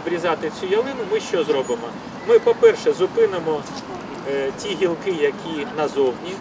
обрізати цю ялину, ми що зробимо? Ми, по-перше, зупинимо ті гілки, які назовні.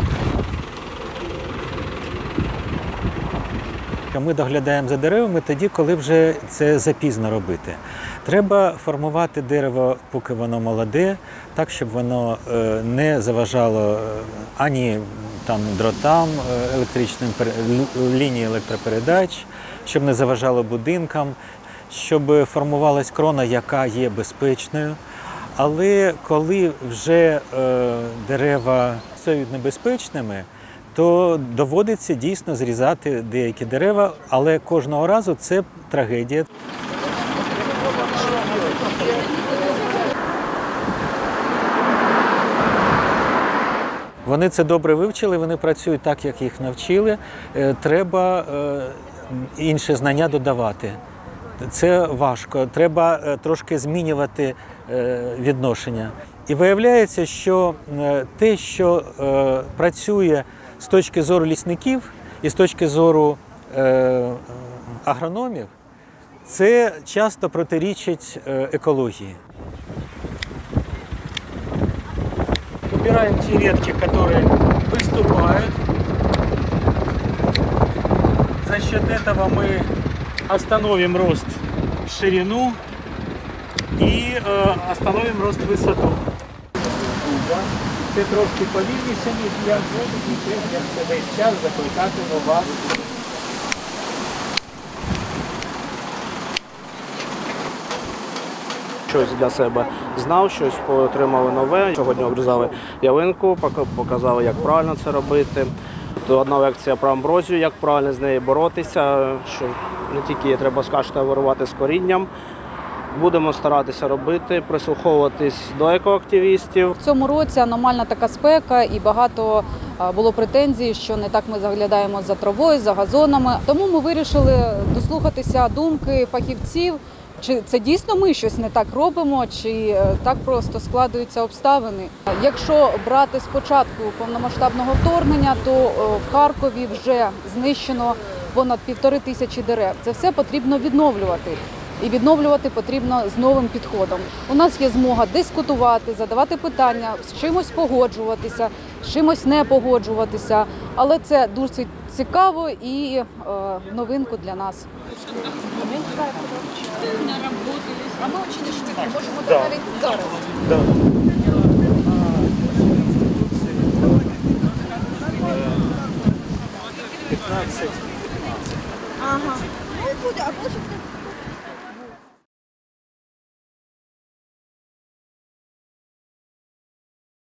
Ми доглядаємо за деревами тоді, коли вже це запізно робити. Треба формувати дерево, поки воно молоде, так, щоб воно не заважало ані дротам електричним, лінії електропередач, щоб не заважало будинкам, щоб формувалась крона, яка є безпечною. Але коли вже дерева стають небезпечними, то доводиться дійсно зрізати деякі дерева, але кожного разу це трагедія. Вони це добре вивчили, вони працюють так, як їх навчили. Треба інші знання додавати. Це важко, треба трошки змінювати відношення. І виявляється, що те, що працює з точки зору лісників і з точки зору агрономів, це часто протирічить екології. Убираем те ветки, которые выступают. За счет этого мы остановим рост в ширину и остановим рост в высоту. Це трошки повільніше, ніж я буду, і я весь час закликатиму вас. Щось для себе знав, щось отримали нове. Сьогодні обрізали ялинку, показали, як правильно це робити. Одна лекція про амброзію, як правильно з нею боротися, що не тільки треба з каштою вирувати з корінням. Будемо старатися робити, прислуховуватись до екоактивістів. В цьому році аномальна така спека і багато було претензій, що не так ми заглядаємо за травою, за газонами. Тому ми вирішили дослухатися думки фахівців, чи це дійсно ми щось не так робимо, чи так просто складаються обставини. Якщо брати з початку повномасштабного вторгнення, то в Харкові вже знищено понад 1500 дерев. Це все потрібно відновлювати. І відновлювати потрібно з новим підходом. У нас є змога дискутувати, задавати питання, з чимось погоджуватися, з чимось не погоджуватися. Але це досить цікаво і новинку для нас. А ми дуже швидко можемо навіть зараз. Да. Ага. Ну, буде, а